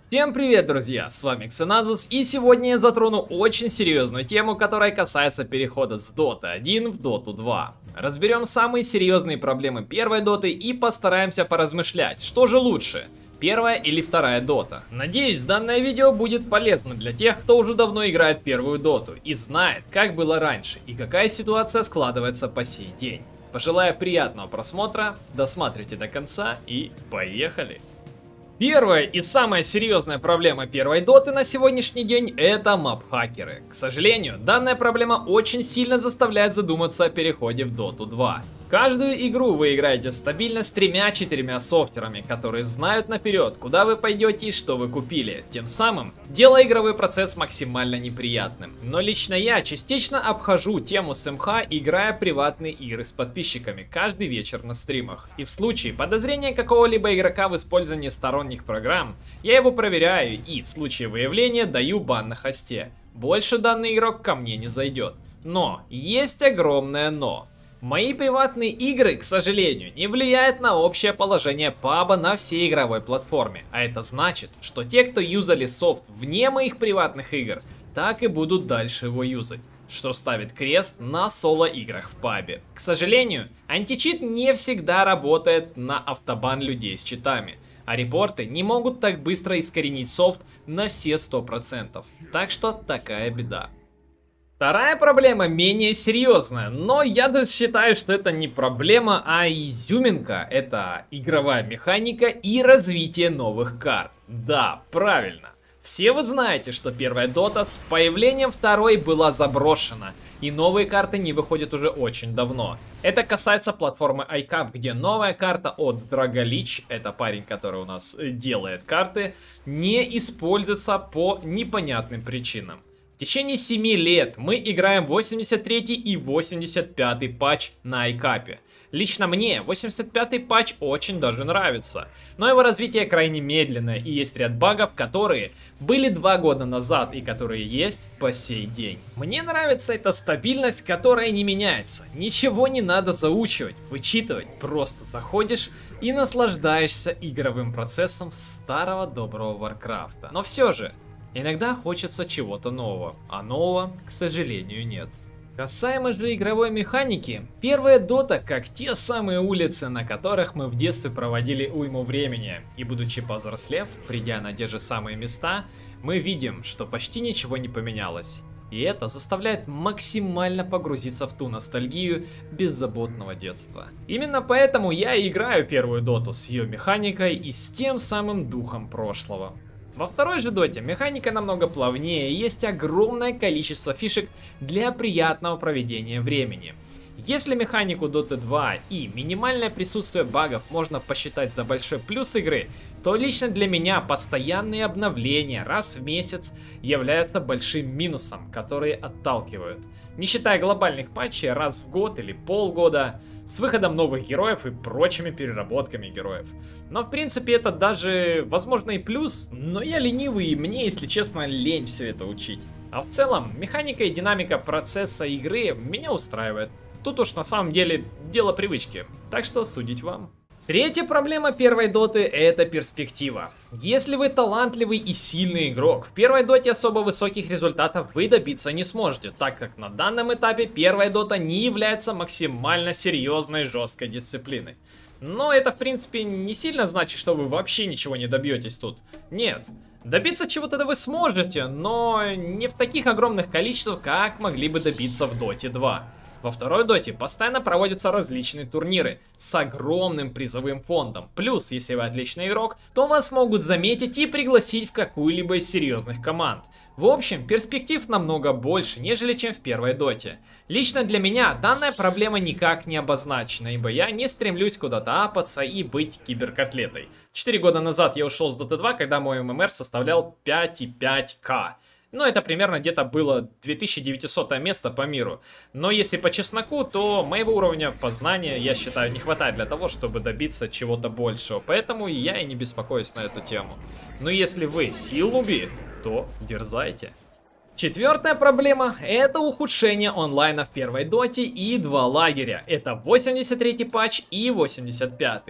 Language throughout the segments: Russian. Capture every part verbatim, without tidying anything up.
Всем привет, друзья! С вами Xenazus, и сегодня я затрону очень серьезную тему, которая касается перехода с дота один в доту два. Разберем самые серьезные проблемы первой доты и постараемся поразмышлять, что же лучше, первая или вторая дота. Надеюсь, данное видео будет полезно для тех, кто уже давно играет в первую доту и знает, как было раньше и какая ситуация складывается по сей день. Пожелаю приятного просмотра, досматривайте до конца и поехали! Первая и самая серьезная проблема первой доты на сегодняшний день — это мап-хакеры. К сожалению, данная проблема очень сильно заставляет задуматься о переходе в доту два. Каждую игру вы играете стабильно с тремя-четырьмя софтерами, которые знают наперед, куда вы пойдете и что вы купили, тем самым делая игровой процесс максимально неприятным. Но лично я частично обхожу тему с эм ха, играя приватные игры с подписчиками каждый вечер на стримах. И в случае подозрения какого-либо игрока в использовании сторонних программ, я его проверяю и в случае выявления даю бан на хосте. Больше данный игрок ко мне не зайдет. Но есть огромное но. Мои приватные игры, к сожалению, не влияют на общее положение паба на всей игровой платформе. А это значит, что те, кто юзали софт вне моих приватных игр, так и будут дальше его юзать, что ставит крест на соло-играх в пабе. К сожалению, античит не всегда работает на автобан людей с читами, а репорты не могут так быстро искоренить софт на все сто процентов. Так что такая беда. Вторая проблема менее серьезная, но я даже считаю, что это не проблема, а изюминка. Это игровая механика и развитие новых карт. Да, правильно. Все вы знаете, что первая дота с появлением второй была заброшена, и новые карты не выходят уже очень давно. Это касается платформы айкап, где новая карта от Dragolich, это парень, который у нас делает карты, не используется по непонятным причинам. В течение семи лет мы играем восемьдесят третий и восемьдесят пятый патч на айкапе. Лично мне восемьдесят пятый патч очень даже нравится, но его развитие крайне медленное и есть ряд багов, которые были два года назад и которые есть по сей день. Мне нравится эта стабильность, которая не меняется. Ничего не надо заучивать, вычитывать, просто заходишь и наслаждаешься игровым процессом старого доброго Варкрафта. Но все же, иногда хочется чего-то нового, а нового, к сожалению, нет. Касаемо же игровой механики, первая дота как те самые улицы, на которых мы в детстве проводили уйму времени. И будучи повзрослев, придя на те же самые места, мы видим, что почти ничего не поменялось. И это заставляет максимально погрузиться в ту ностальгию беззаботного детства. Именно поэтому я и играю первую доту с ее механикой и с тем самым духом прошлого. Во второй же доте механика намного плавнее и есть огромное количество фишек для приятного проведения времени. Если механику доты два и минимальное присутствие багов можно посчитать за большой плюс игры, то лично для меня постоянные обновления раз в месяц являются большим минусом, которые отталкивают. Не считая глобальных патчей раз в год или полгода, с выходом новых героев и прочими переработками героев. Но в принципе это даже возможно и плюс, но я ленивый и мне, если честно, лень все это учить. А в целом, механика и динамика процесса игры меня устраивает. Тут уж на самом деле дело привычки, так что судить вам. Третья проблема первой доты — это перспектива. Если вы талантливый и сильный игрок, в первой доте особо высоких результатов вы добиться не сможете, так как на данном этапе первая дота не является максимально серьезной жесткой дисциплиной. Но это в принципе не сильно значит, что вы вообще ничего не добьетесь тут. Нет. Добиться чего-то вы сможете, но не в таких огромных количествах, как могли бы добиться в доте два. Во второй доте постоянно проводятся различные турниры с огромным призовым фондом. Плюс, если вы отличный игрок, то вас могут заметить и пригласить в какую-либо из серьезных команд. В общем, перспектив намного больше, нежели чем в первой доте. Лично для меня данная проблема никак не обозначена, ибо я не стремлюсь куда-то апаться и быть киберкотлетой. четыре года назад я ушел с доты два, когда мой эм эм эр составлял пять и пять ка. Ну, это примерно где-то было две тысячи девятисотое место по миру. Но если по чесноку, то моего уровня познания, я считаю, не хватает для того, чтобы добиться чего-то большего. Поэтому я и не беспокоюсь на эту тему. Но если вы силуби, то дерзайте. Четвертая проблема — это ухудшение онлайна в первой доте и два лагеря. Это восемьдесят третий патч и восемьдесят пятый.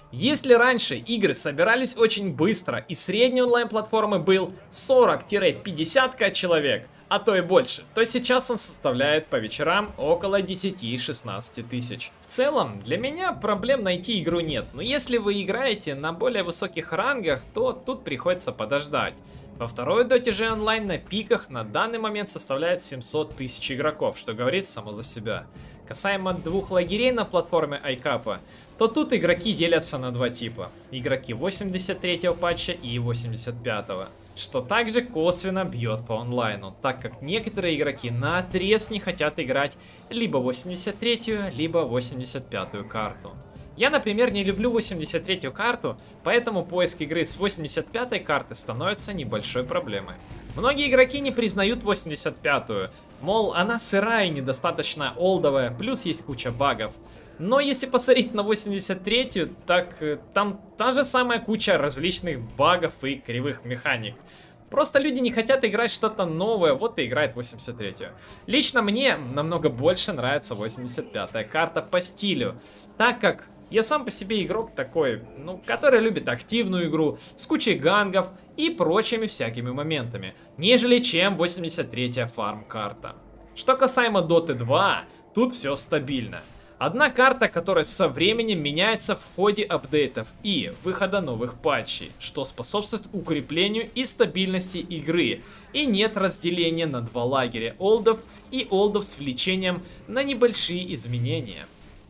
Если раньше игры собирались очень быстро и средний онлайн платформы был сорок-пятьдесят человек, а то и больше, то сейчас он составляет по вечерам около десяти-шестнадцати тысяч. В целом, для меня проблем найти игру нет, но если вы играете на более высоких рангах, то тут приходится подождать. Во второй доте же онлайн на пиках на данный момент составляет семьсот тысяч игроков, что говорит само за себя. Касаемо двух лагерей на платформе айкапа, то тут игроки делятся на два типа. Игроки восемьдесят третьего патча и восемьдесят пятого. Что также косвенно бьет по онлайну, так как некоторые игроки наотрез не хотят играть либо восемьдесят третью, либо восемьдесят пятую карту. Я, например, не люблю восемьдесят третью карту, поэтому поиск игры с восемьдесят пятой карты становится небольшой проблемой. Многие игроки не признают восемьдесят пятую, мол, она сырая и недостаточно олдовая, плюс есть куча багов. Но если посмотреть на восемьдесят третью, так э, там та же самая куча различных багов и кривых механик. Просто люди не хотят играть что-то новое, вот и играет восемьдесят третью. Лично мне намного больше нравится восемьдесят пятая карта по стилю, так как я сам по себе игрок такой, ну, который любит активную игру, с кучей гангов и прочими всякими моментами, нежели чем восемьдесят третья фарм-карта. Что касаемо доты два, тут все стабильно. Одна карта, которая со временем меняется в ходе апдейтов и выхода новых патчей, что способствует укреплению и стабильности игры, и нет разделения на два лагеря олдов и олдов с влечением на небольшие изменения.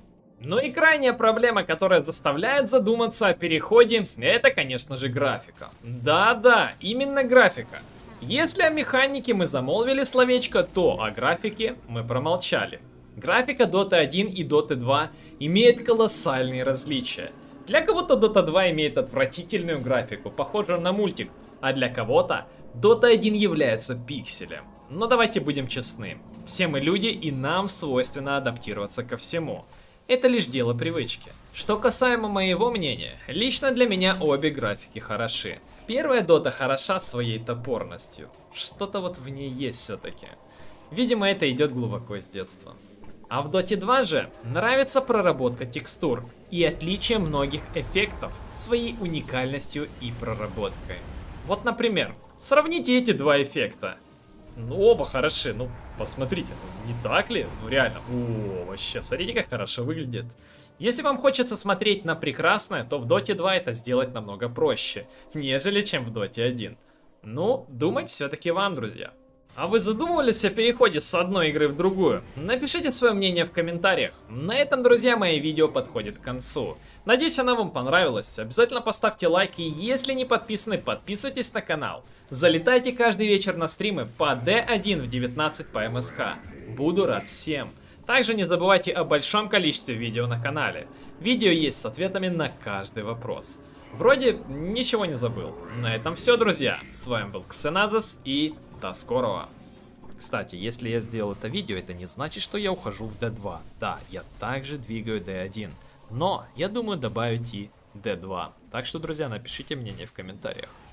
Ну и крайняя проблема, которая заставляет задуматься о переходе, это, конечно же, графика. Да-да, именно графика. Если о механике мы замолвили словечко, то о графике мы промолчали. Графика доты один и доты два имеет колоссальные различия. Для кого-то дота два имеет отвратительную графику, похожую на мультик, а для кого-то дота один является пикселем. Но давайте будем честны, все мы люди и нам свойственно адаптироваться ко всему. Это лишь дело привычки. Что касаемо моего мнения, лично для меня обе графики хороши. Первая дота хороша своей топорностью. Что-то вот в ней есть все-таки. Видимо, это идет глубоко из детства. А в доте два же нравится проработка текстур и отличие многих эффектов своей уникальностью и проработкой. Вот, например, сравните эти два эффекта. Ну, оба хороши, ну, посмотрите, ну, не так ли? Ну, реально, о, вообще, смотрите, как хорошо выглядит. Если вам хочется смотреть на прекрасное, то в доте два это сделать намного проще, нежели чем в доте один. Ну, думать все-таки вам, друзья. А вы задумывались о переходе с одной игры в другую? Напишите свое мнение в комментариях. На этом, друзья, мои видео подходит к концу. Надеюсь, оно вам понравилось. Обязательно поставьте лайк и если не подписаны, подписывайтесь на канал. Залетайте каждый вечер на стримы по дэ один в девятнадцать по эм эс ка. Буду рад всем. Также не забывайте о большом количестве видео на канале. Видео есть с ответами на каждый вопрос. Вроде ничего не забыл. На этом все, друзья. С вами был Ксеназос и до скорого. Кстати, если я сделал это видео, это не значит, что я ухожу в дэ два. Да, я также двигаю дэ один. Но я думаю добавить и дэ два. Так что, друзья, напишите мнение в комментариях.